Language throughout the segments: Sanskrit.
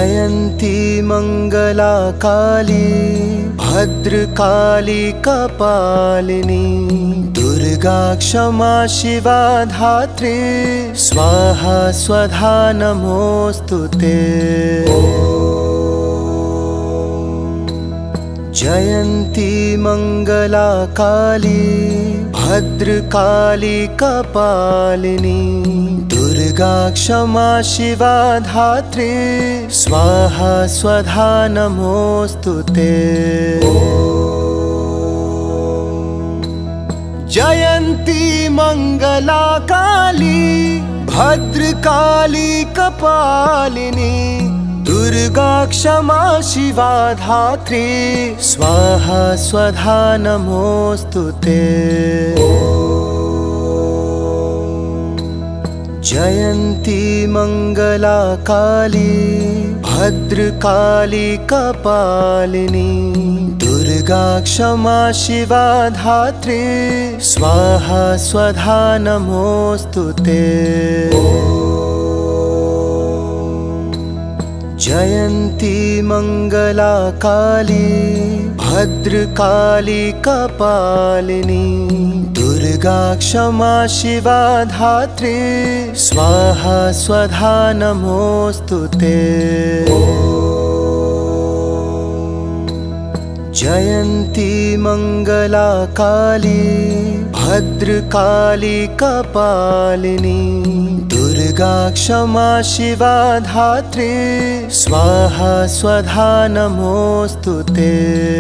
जयन्ती मंगला काली भद्रकाली कपालिनी दुर्गा क्षमा शिवा धात्री स्वाहा स्वधा नमोस्तुते। जयन्ती मंगला काली भद्रकाली कपालिनी दुर्गा क्षमा शिवा धात्री स्वाहा स्वधा नमोस्तुते। जयन्ती मंगला काली भद्रकाली कपालिनी दुर्गा क्षमा शिवा धात्री स्वाहा स्वधा नमोस्तुते। जयन्ती मंगला काली भद्रकाली कपालिनी दुर्गा क्षमा शिवा धात्री स्वाहा स्वधा नमोस्तुते। जयन्ती मंगला काली भद्रकाली कपालिनी दुर्गा क्षमा शिवा धात्री स्वाहा स्वधा नमोस्तुते। जयन्ती मंगला काली भद्रकाली कपालिनी दुर्गा क्षमा शिवा धात्री स्वाहा स्वधा नमोस्तुते।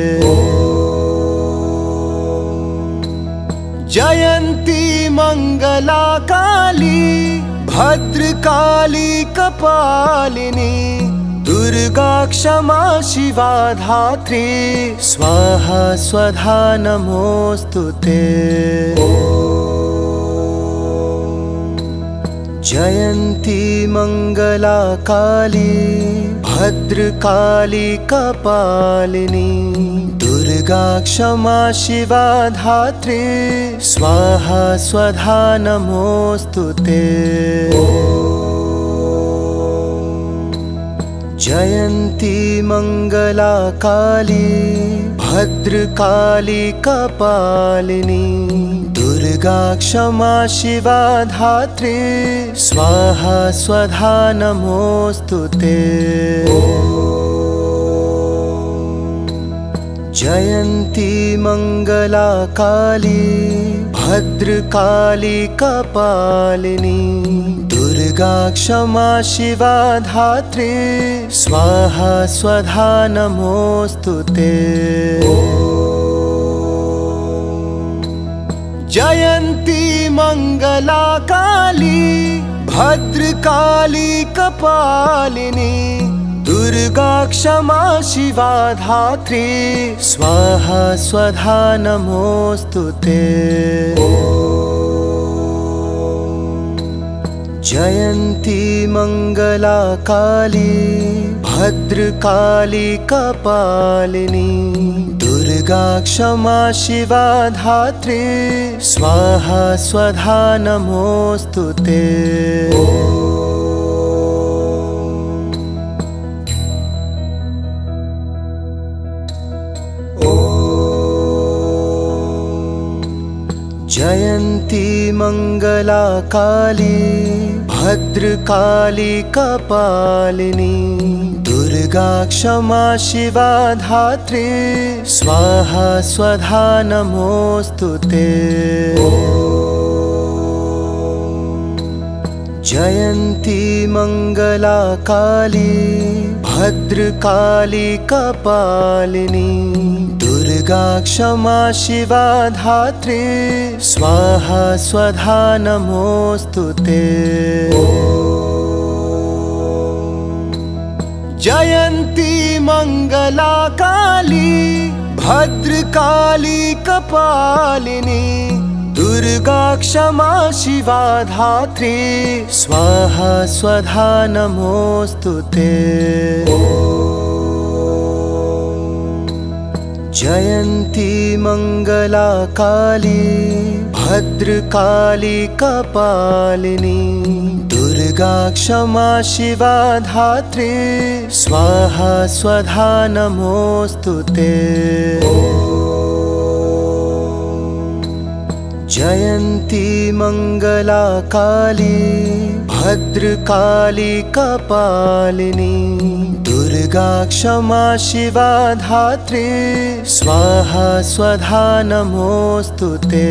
जयन्ती मंगला काली भद्रकाली कपालिनी दुर्गा क्षमा शिवा धात्री स्वाहा स्वधा नमोस्तुते। जयन्ती मंगला काली भद्रकाली कपालिनी दुर्गा क्षमा शिवा धात्री स्वाहा स्वधा नमोस्तुते। जयन्ती मंगला काली भद्रकाली कपालिनी दुर्गा क्षमा शिवा धात्री स्वाहा स्वधा नमोस्तुते। जयन्ती मंगला काली भद्रकाली कपालिनी दुर्गा क्षमा शिवा धात्री स्वाहा स्वधा नमोस्तुते। जयन्ती मंगला काली भद्रकाली कपालिनी दुर्गा क्षमा शिवा धात्री स्वाहा स्वधा नमोस्तुते। जयन्ती मंगला काली भद्रकाली कपालिनी दुर्गा क्षमा शिवा धात्री स्वाहा स्वधा नमोस्तुते। जयन्ती मंगला काली भद्रकाली कपालिनी दुर्गा क्षमा शिवा धात्री स्वाहा स्वधा नमोस्तुते। जयन्ती मंगला काली भद्रकाली कपालिनी दुर्गा क्षमा शिवा धात्री स्वाहा स्वधा नमोस्तुते। जयन्ती मंगला काली भद्रकाली कपालिनी दुर्गा क्षमा शिवा धात्री स्वाहा स्वधा नमोस्तुते। जयन्ती मंगला काली भद्रकाली कपालिनी दुर्गा क्षमा शिवा धात्री स्वाहा स्वधा नमोस्तुते। जयन्ती मंगला काली भद्रकाली कपालिनी दुर्गा क्षमा शिवा धात्री स्वाहा स्वधा नमोस्तुते।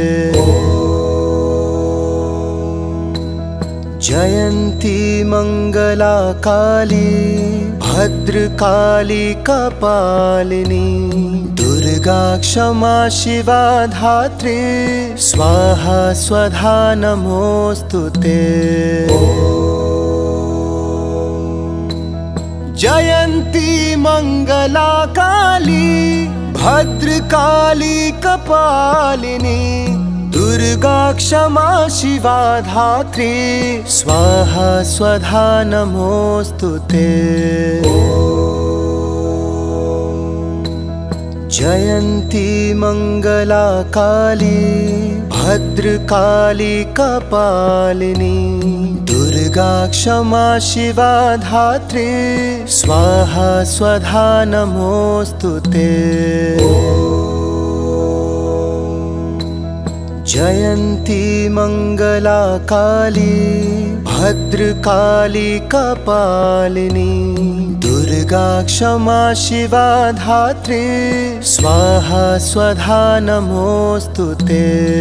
जयन्ती मंगला काली भद्रकाली कपालिनी दुर्गा क्षमा शिवा धात्री स्वाहा स्वधा नमोस्तुते। जयन्ती मंगला काली भद्रकाली कपालिनी दुर्गा क्षमा शिवा धात्री स्वाहा स्वधा नमोस्तुते। जयन्ती मंगला काली भद्रकाली कपालिनी दुर्गा क्षमा शिवा धात्री स्वाहा स्वधा नमोस्तुते। जयन्ती मंगला काली भद्रकाली कपालिनी दुर्गा क्षमा शिवा धात्री स्वाहा स्वधा नमोस्तुते।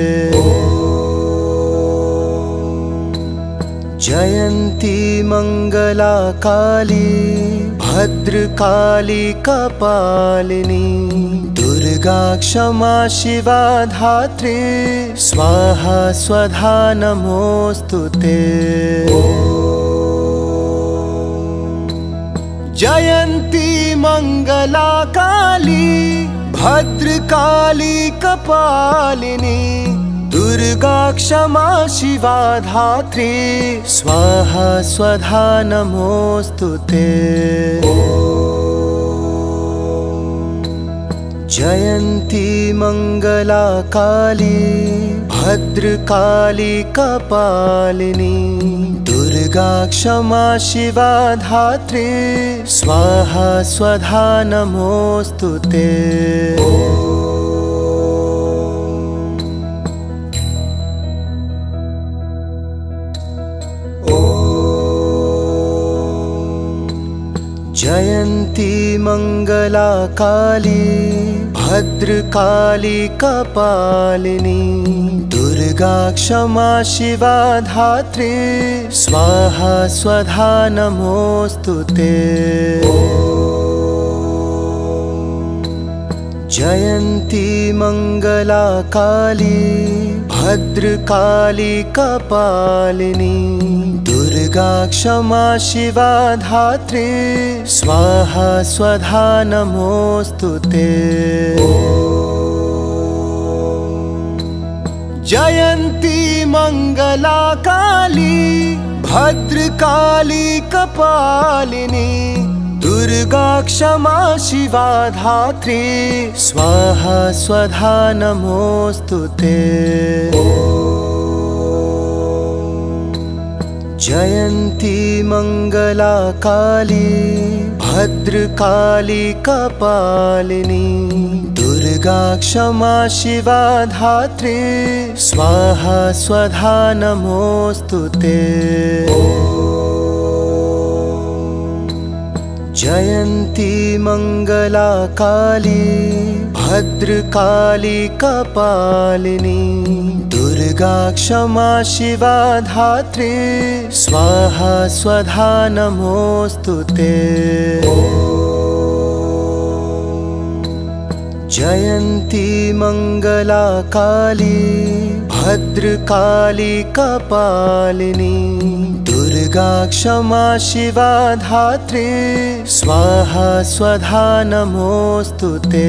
जयन्ती मंगला काली भद्रकाली कपालिनी दुर्गा क्षमा शिवा धात्री स्वाहा स्वधा नमोस्तुते। जयन्ती मंगला काली भद्रकाली कपालिनी दुर्गा क्षमा शिवा धात्री स्वाहा स्वधा नमोस्तुते। जयन्ती मंगला काली भद्रकाली कपालिनी दुर्गा क्षमा शिवा धात्री स्वाहा स्वधा नमोस्तुते। जयन्ती मंगला काली भद्रकाली कपालिनी दुर्गा क्षमा शिवा धात्री स्वाहा स्वधा नमोस्तुते। जयन्ती मंगला काली भद्रकाली कपालिनी दुर्गा क्षमा शिवा धात्री स्वाहा स्वधा नमोस्तुते। जयन्ती मंगला काली भद्रकाली कपालिनी दुर्गा क्षमा शिवा धात्री स्वाहा स्वधा नमोस्तुते। जयन्ती मंगला काली भद्रकाली कपालिनी दुर्गा क्षमा शिवा धात्री स्वाहा स्वधा नमोस्तुते। जयन्ती मंगला काली भद्रकाली कपालिनी दुर्गा क्षमा शिवा धात्री स्वाहा स्वधा नमोस्तुते। जयन्ती मंगला काली भद्रकाली कपालिनी दुर्गा क्षमा शिवा धात्री स्वाहा स्वधा नमोस्तुते।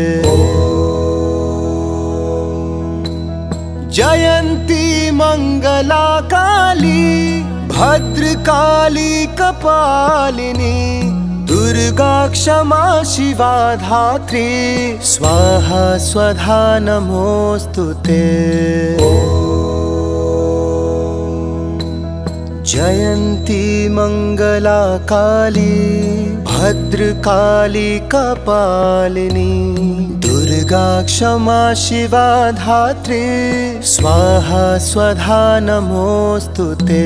जयन्ती मंगला काली भद्रकाली कपालिनी दुर्गा क्षमा शिवा धात्री स्वाहा स्वधा नमोस्तुते। जयन्ती मंगला काली भद्रकाली कपालिनी दुर्गा क्षमा शिवा धात्री स्वाहा स्वधा नमोस्तुते।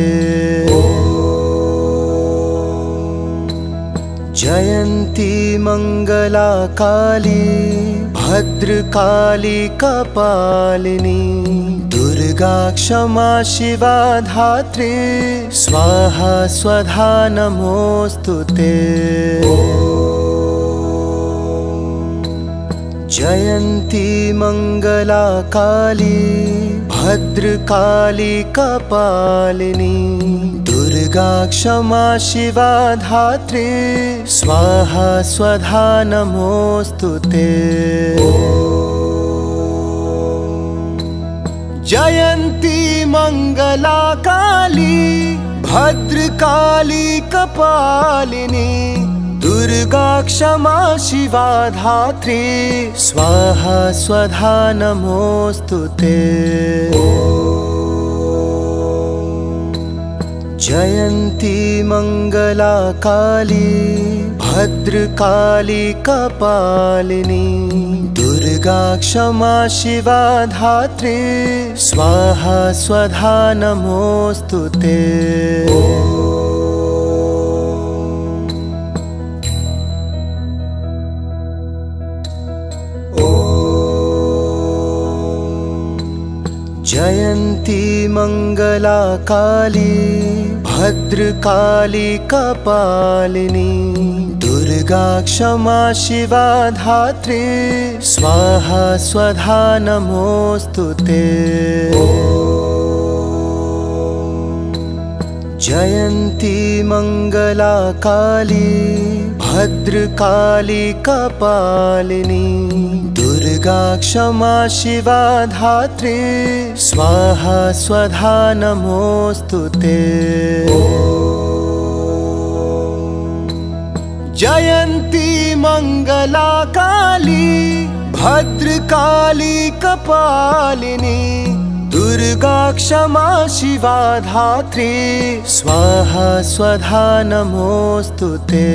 जयन्ती मंगला काली भद्रकाली कपालिनी दुर्गा क्षमा शिवा धात्री स्वाहा स्वधा नमोस्तुते। जयन्ती मंगला काली भद्रकाली कपालिनी दुर्गा क्षमा शिवा धात्री स्वाहा स्वधा नमोस्तुते। जयन्ती मंगला काली भद्रकाली कपालिनी दुर्गा क्षमा शिवा धात्री स्वाहा स्वधा नमोस्तुते। जयन्ती मंगला काली भद्रकाली कपालिनी दुर्गा क्षमा शिवा धात्री स्वाहा स्वधा नमोस्तुते। जयन्ती मंगला काली भद्रकाली कपालिनी दुर्गा क्षमा शिवा धात्री स्वाहा स्वधा नमोस्तुते। जयन्ती मंगला काली भद्रकाली कपालिनी दुर्गा क्षमा शिवा धात्री स्वाहा स्वधा नमोस्तुते। जयन्ती मंगला काली भद्रकाली कपालिनी दुर्गा क्षमा शिवा धात्री स्वाहा स्वधा नमोस्तुते।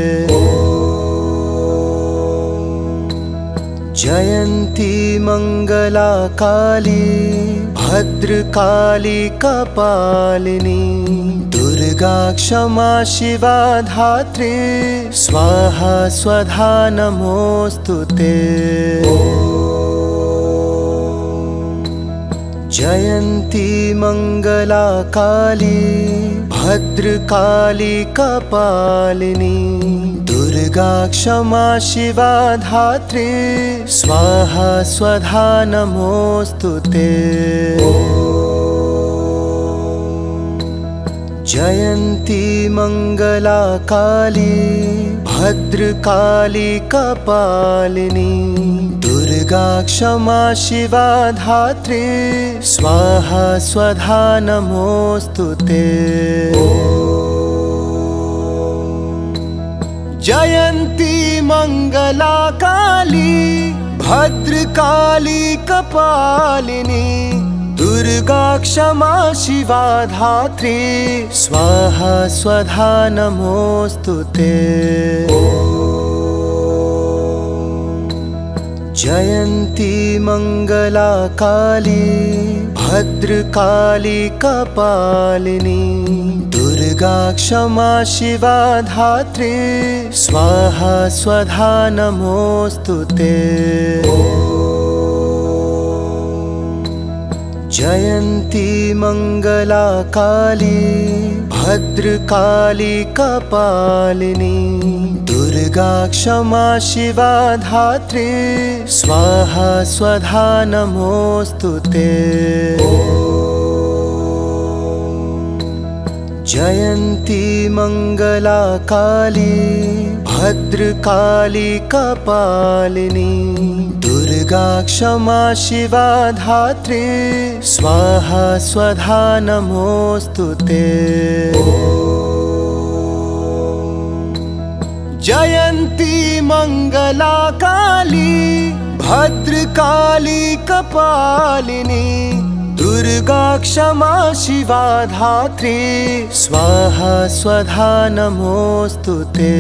जयन्ती मंगला काली भद्रकाली कपालिनी दुर्गा क्षमा शिवा धात्री स्वाहा स्वधा नमोस्तुते। जयन्ती मंगला काली भद्रकाली कपालिनी दुर्गा क्षमा शिवा धात्री स्वाहा स्वधा नमोस्तुते। जयन्ती मंगला काली भद्रकाली कपालिनी दुर्गा क्षमा शिवा धात्री स्वाहा स्वधा नमोस्तुते। जयन्ती मंगला काली भद्रकाली कपालिनी दुर्गा क्षमा शिवा धात्री स्वाहा स्वधा नमोस्तुते। जयन्ती मंगला काली भद्रकाली कपालिनी दुर्गा क्षमा शिवा धात्री स्वाहा स्वधा नमोस्तुते। जयन्ती मंगला काली भद्रकाली कपालिनी दुर्गा क्षमा शिवा धात्री स्वाहा स्वधा नमोस्तुते। जयन्ती मंगला काली भद्रकाली कपालिनी दुर्गा क्षमा शिवा धात्री स्वाहा स्वधा नमोस्तुते। जयन्ती मंगला काली भद्रकाली कपालिनी दुर्गा क्षमा शिवा धात्री स्वाहा स्वधा नमोस्तुते।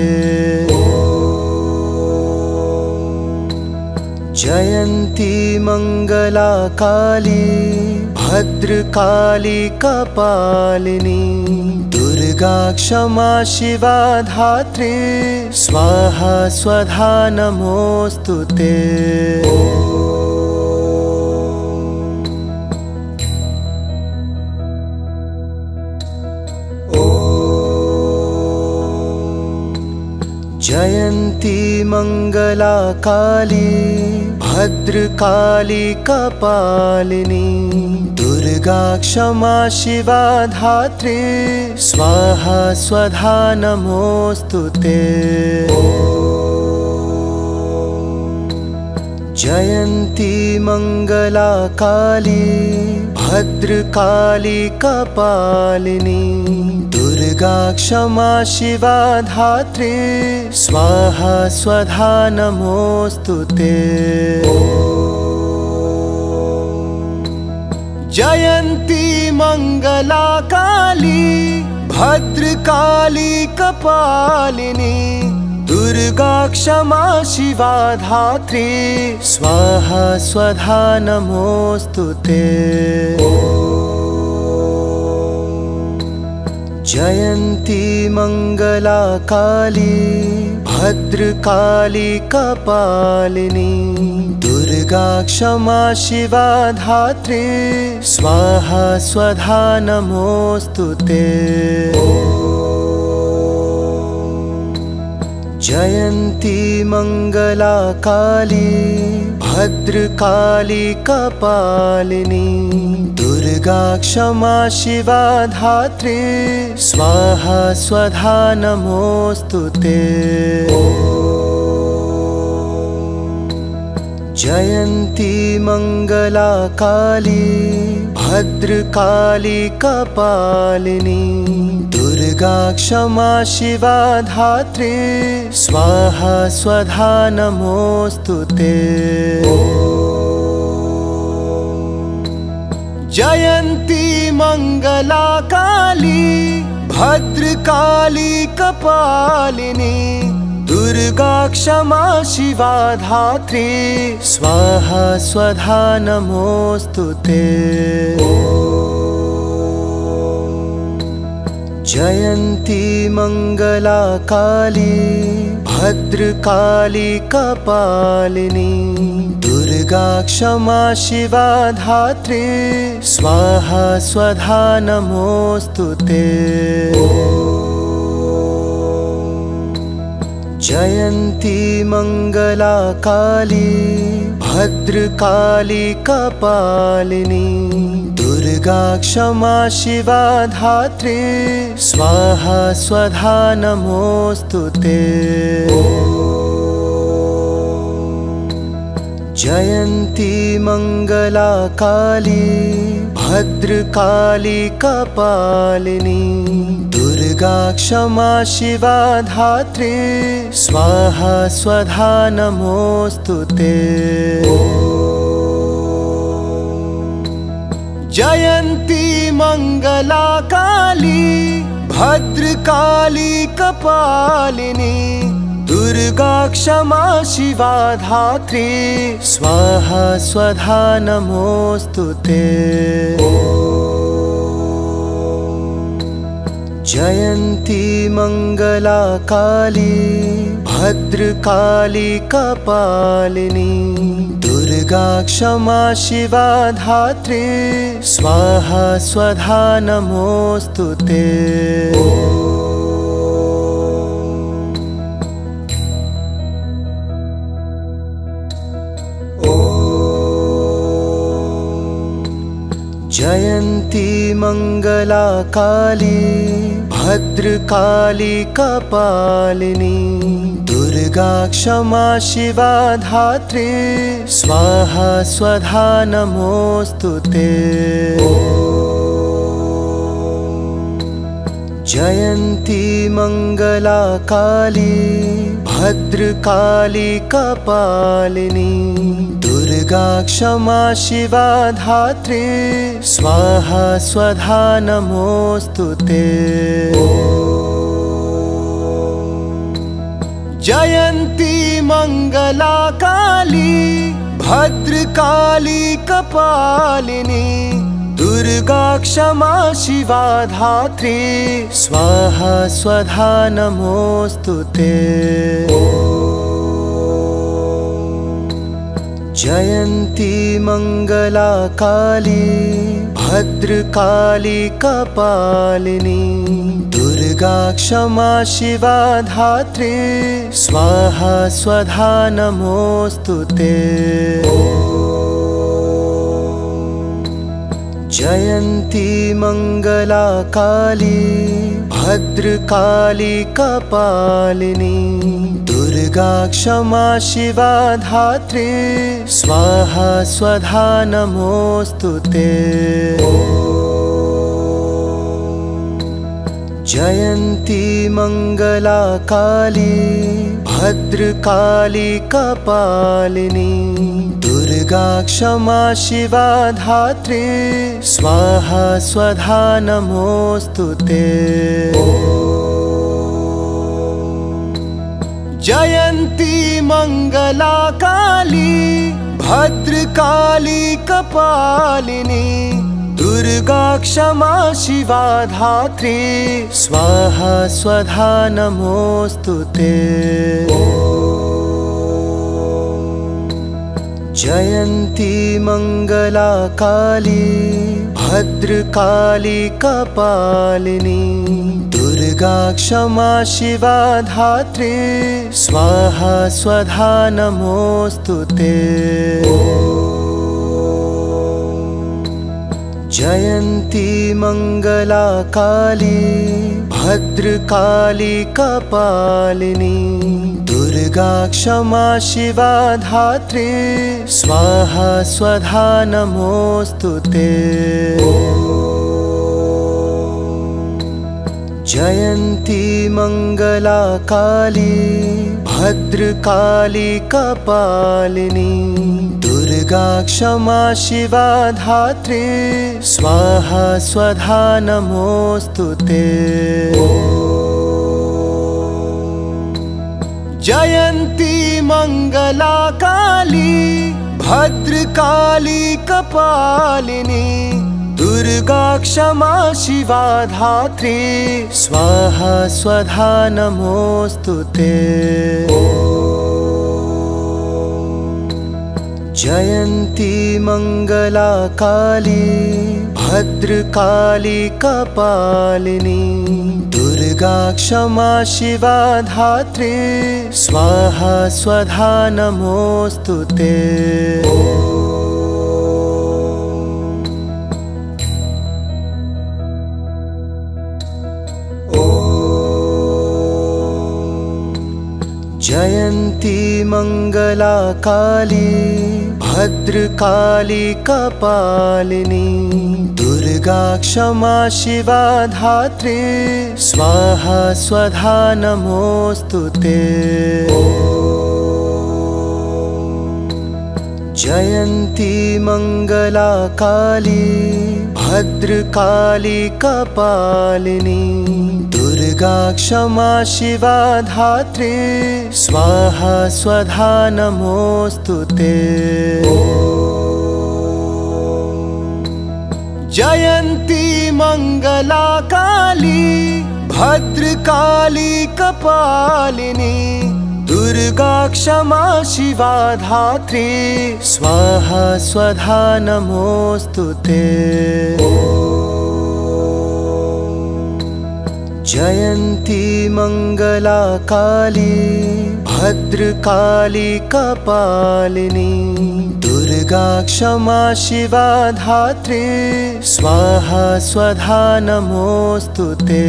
जयन्ती मंगला काली भद्रकाली कपालिनी दुर्गा क्षमा शिवा धात्री स्वाहा स्वधा नमोस्तुते। जयन्ती मंगला काली भद्रकाली कपालिनी दुर्गा क्षमा शिवा धात्री स्वाहा स्वधा नमोस्तुते। जयन्ती मंगला काली भद्रकाली कपालिनी दुर्गा क्षमा शिवा धात्री स्वाहा स्वधा नमोस्तुते। जयन्ती मंगला काली भद्रकाली कपालिनी दुर्गा क्षमा शिवा धात्री स्वाहा स्वधा नमोस्तुते। जयन्ती मंगला काली भद्रकाली कपालिनी दुर्गा क्षमा शिवा धात्री स्वाहा स्वधा नमोस्तुते। जयन्ती मंगला काली भद्रकाली कपालिनी दुर्गा क्षमा शिवा धात्री स्वाहा स्वधा नमोस्तुते। जयन्ती मंगला काली भद्रकाली कपालिनी दुर्गा क्षमा शिवा धात्री स्वाहा स्वधा नमोस्तुते। जयन्ती मंगला काली भद्रकाली कपालिनी दुर्गा क्षमा शिवा धात्री स्वाहा स्वधा नमोस्तुते। जयन्ती मंगला काली भद्रकाली कपालिनी दुर्गा क्षमा शिवा धात्री स्वाहा स्वधा नमोस्तुते। जयन्ती मंगला काली भद्रकाली कपालिनी दुर्गा क्षमा शिवा धात्री स्वाहा स्वधा नमोस्तुते। जयन्ती मंगला काली भद्रकाली कपालिनी दुर्गा क्षमा शिवा धात्री स्वाहा स्वधा नमोस्तुते। जयन्ती मंगला काली भद्रकाली कपालिनी दुर्गा क्षमा शिवा धात्री स्वाहा स्वधा नमोस्तुते। जयन्ती मंगला काली भद्रकाली कपालिनी दुर्गा क्षमा शिवा धात्री स्वाहा स्वधा नमोस्तुते। जयन्ती मंगला काली भद्रकाली कपालिनी दुर्गा क्षमा शिवा धात्री स्वाहा स्वधा नमोस्तुते। जयन्ती मंगला काली भद्रकाली कपालिनी दुर्गा दुर्गा क्षमा शिवा धात्री स्वाहा स्वधा नमोस्तुते। जयन्ती मंगला काली भद्रकाली कपालिनी दुर्गा क्षमा शिवा धात्री स्वाहा स्वधा नमोस्तुते। जयन्ती मंगला काली भद्रकाली कपालिनी दुर्गा क्षमा शिवा धात्री स्वाहा स्वधा नमोस्तुते। जयन्ती मंगला काली भद्रकाली कपालिनी दुर्गा क्षमा शिवा धात्री स्वाहा स्वधा नमोस्तुते। जयन्ती मंगला काली भद्रकाली कपालिनी दुर्गा क्षमा शिवा धात्री स्वाहा स्वधा नमोस्तुते। जयन्ती मंगला काली भद्रकाली कपालिनी दुर्गा क्षमा शिवा धात्री स्वाहा स्वधा नमोस्तुते। जयन्ती मंगला काली भद्रकाली कपालिनी दुर्गा क्षमा शिवा धात्री स्वाहा स्वधा नमोस्तुते। जयन्ती मंगला काली भद्रकाली कपालिनी दुर्गा क्षमा शिवा धात्री स्वाहा स्वधा नमोस्तुते। जयन्ती मंगला काली भद्रकाली कपालिनी दुर्गा क्षमा शिवा धात्री स्वाहा स्वधा नमोस्तुते। जयन्ती मंगला काली भद्रकाली कपालिनी दुर्गा क्षमा शिवा धात्री स्वाहा स्वधा नमोस्तुते। जयन्ती मंगला काली भद्रकाली कपालिनी दुर्गा क्षमा शिवा धात्री स्वाहा स्वधा नमोस्तुते। जयन्ती मंगला काली भद्रकाली कपालिनी दुर्गा क्षमा शिवा धात्री स्वाहा स्वधा नमोस्तुते। जयन्ती मंगला काली भद्रकाली कपालिनी दुर्गा क्षमा शिवा धात्री स्वाहा स्वधा नमोस्तुते। जयन्ती मंगला काली भद्रकाली कपालिनी दुर्गा क्षमा शिवा धात्री स्वाहा स्वधा नमोस्तुते। जयन्ती मंगला काली भद्रकाली कपालिनी दुर्गा क्षमा शिवा धात्री स्वाहा स्वधा नमोस्तुते।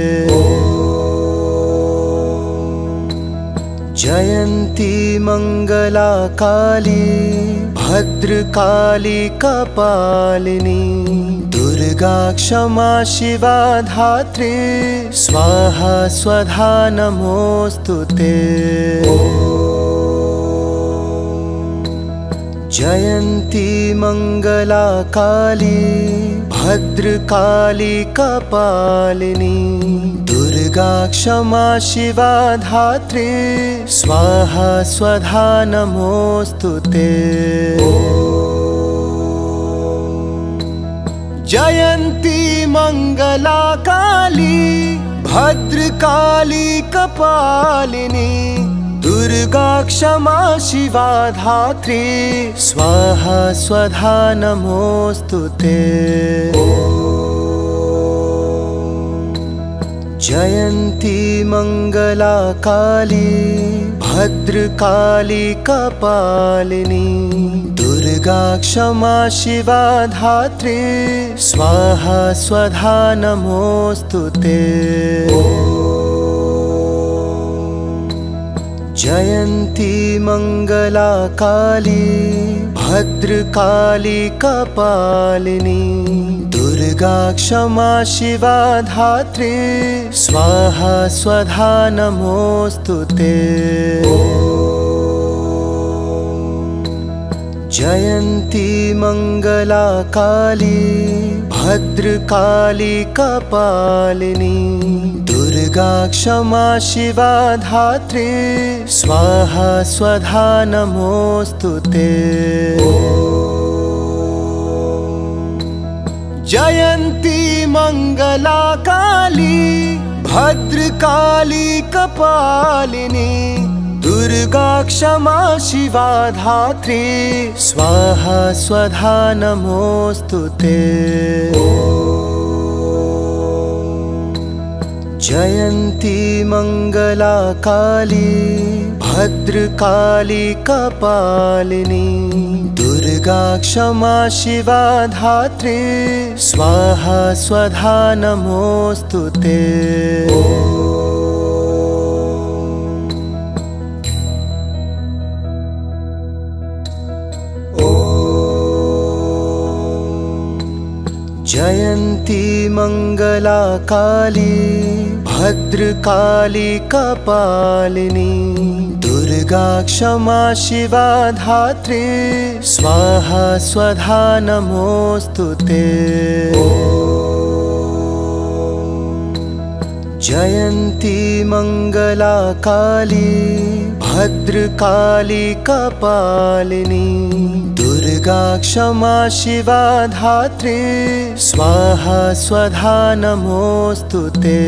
जयन्ती मंगला काली भद्रकाली कपालिनी दुर्गा क्षमा शिवा धात्री स्वाहा स्वधा नमोस्तुते। जयन्ती मंगला काली भद्रकाली कपालिनी दुर्गा क्षमा शिवा धात्री स्वाहा स्वधा नमोस्तुते। जयन्ती मंगला काली भद्रकाली कपालिनी दुर्गा क्षमा शिवा धात्री स्वाहा स्वधा नमोस्तुते। जयन्ती मंगला काली भद्रकाली कपालिनी दुर्गा क्षमा शिवा धात्री स्वाहा स्वधा नमोस्तुते। जयन्ती मंगला काली भद्रकाली कपालिनी दुर्गा क्षमा शिवा धात्री स्वाहा स्वधा नमोस्तुते। जयन्ती मंगला काली भद्रकाली कपालिनी दुर्गा क्षमा शिवा धात्री स्वाहा स्वधा नमोस्तुते। जयन्ती मंगला काली भद्रकाली कपालिनी दुर्गा क्षमा शिवा धात्री स्वाहा स्वधा नमोस्तुते। जयन्ती मंगला काली भद्रकाली कपालिनी दुर्गा क्षमा शिवा धात्री स्वाहा स्वधा नमोस्तुते। जयन्ती मंगला काली भद्रकाली कपालिनी दुर्गा क्षमा शिवा धात्री स्वाहा स्वधा नमोस्तुते। जयन्ती मंगला काली भद्रकाली कपालिनी दुर्गा क्षमा शिवा धात्री स्वाहा स्वधा नमोस्तुते।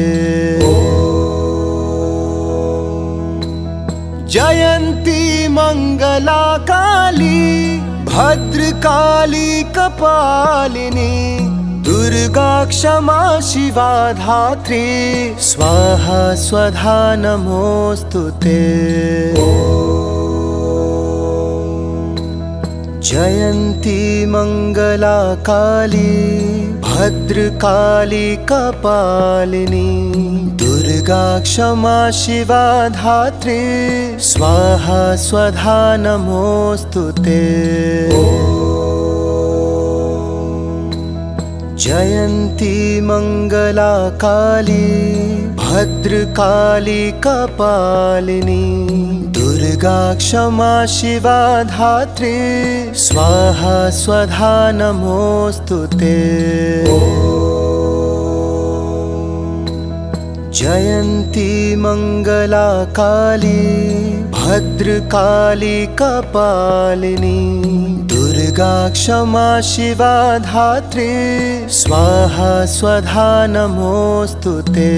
जयन्ती मंगला काली भद्रकाली कपालिनी दुर्गा क्षमा शिवा धात्री स्वाहा स्वधा नमोस्तुते। जयन्ती मंगला काली भद्रकाली कपालिनी दुर्गा क्षमा शिवा धात्री स्वाहा स्वधा नमोस्तुते। जयन्ती मंगला काली भद्रकाली कपालिनी दुर्गा क्षमा शिवा धात्री स्वाहा स्वधा नमोस्तुते। जयन्ती मंगला काली भद्रकाली कपालिनी दुर्गा क्षमा शिवा धात्री स्वाहा स्वधा नमोस्तुते।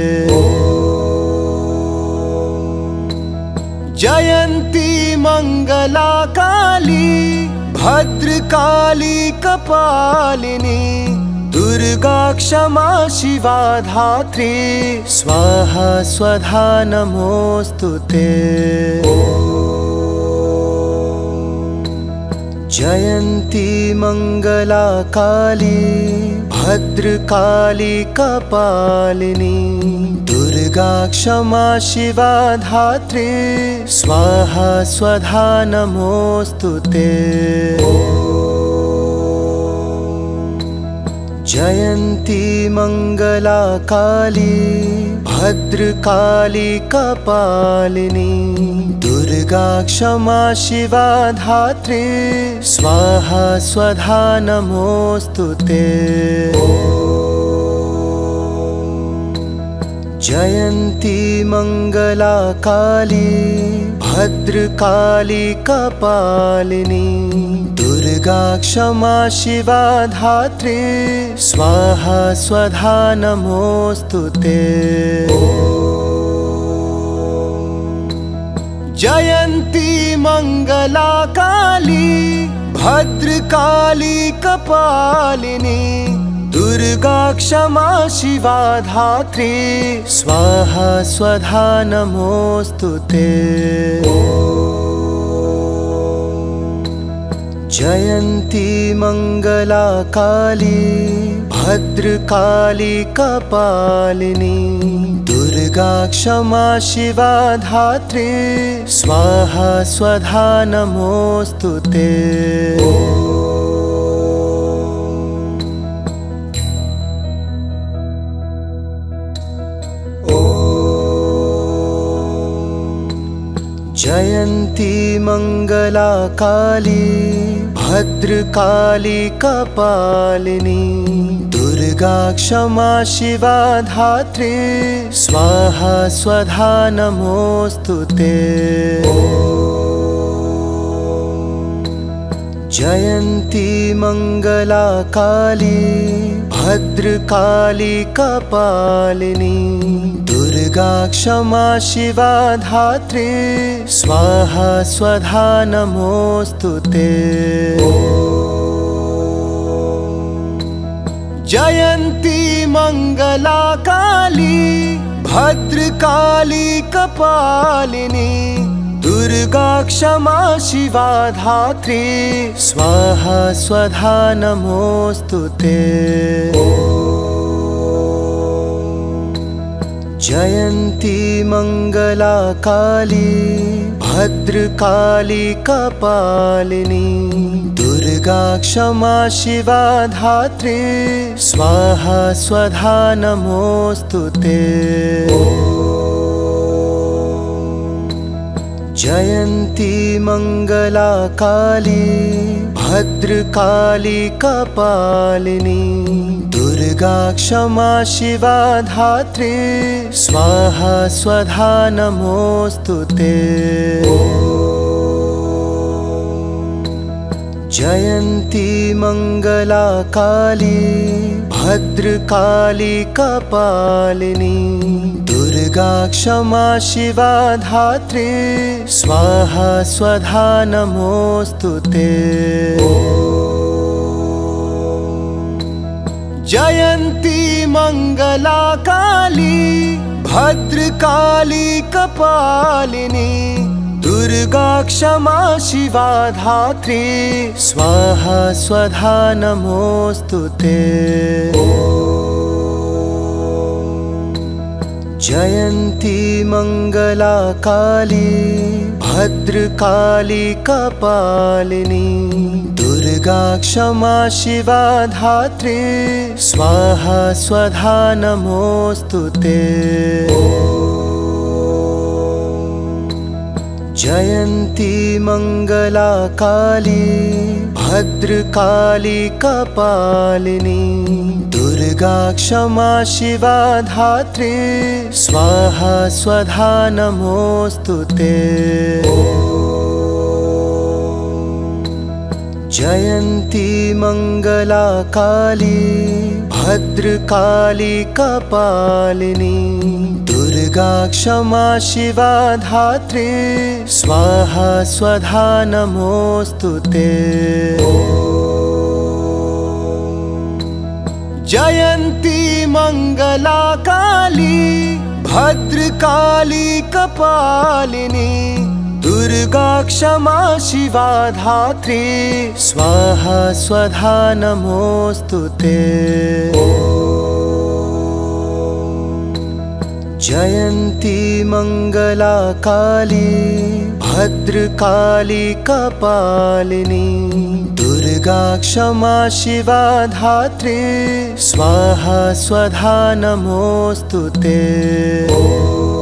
जयन्ती मंगला काली भद्रकाली कपालिनी दुर्गा क्षमा शिवा धात्री स्वाहा स्वधा नमोस्तुते। जयन्ती मंगला काली भद्रकाली कपालिनी दुर्गा क्षमा शिवा धात्री स्वाहा स्वधा नमोस्तुते। जयन्ती मंगला काली भद्रकाली कपालिनी दुर्गा क्षमा शिवा धात्री स्वाहा स्वधा नमोस्तुते। जयन्ती मंगला काली भद्रकाली कपालिनी दुर्गा क्षमा शिवा धात्री स्वाहा स्वधा नमोस्तुते। जयन्ती मंगला काली भद्रकाली कपालिनी दुर्गा क्षमा शिवा धात्री स्वाहा स्वधा नमोस्तुते। जयन्ती मंगला काली भद्रकाली कपालिनी दुर्गा क्षमा शिवा धात्री स्वाहा स्वधा नमोस्तुते। जयन्ती मंगला काली भद्रकाली कपालिनी दुर्गा क्षमा शिवा धात्री स्वाहा स्वधा नमोस्तुते। जयन्ती मंगला काली भद्रकाली कपालिनी दुर्गा क्षमा शिवा धात्री स्वाहा स्वधा नमोस्तुते। जयन्ती मंगला काली भद्रकाली कपालिनी दुर्गा क्षमा शिवा धात्री स्वाहा स्वधा नमोस्तुते। जयन्ती मंगला काली भद्रकाली कपालिनी दुर्गा क्षमा शिवा धात्री स्वाहा स्वधा नमोस्तुते। जयन्ती मंगला काली भद्रकाली कपालिनी दुर्गा क्षमा शिवा धात्री स्वाहा स्वधा नमोस्तुते। जयन्ती मंगला काली भद्रकाली कपालिनी दुर्गा क्षमा शिवा धात्री स्वाहा स्वधा नमोस्तुते। जयन्ती मंगला काली भद्रकाली कपालिनी दुर्गा क्षमा शिवा धात्री स्वाहा स्वधा नमोस्तुते। जयन्ती मंगला काली भद्रकाली कपालिनी दुर्गा क्षमा शिवा धात्री स्वाहा स्वधा नमोस्तुते। जयन्ती मंगला काली भद्रकाली कपालिनी दुर्गा क्षमा शिवा धात्री स्वाहा स्वधा नमोस्तुते। जयन्ती मंगला काली भद्रकाली कपालिनी दुर्गा क्षमा शिवा धात्री स्वाहा स्वधा नमोस्तुते। जयन्ती मंगला काली भद्रकाली कपालिनी दुर्गा क्षमा शिवा धात्री स्वाहा स्वधा नमोस्तुते। जयन्ती मंगला काली भद्रकाली कपालिनी दुर्गा क्षमा शिवा धात्री स्वाहा स्वधा नमोऽस्तु ते।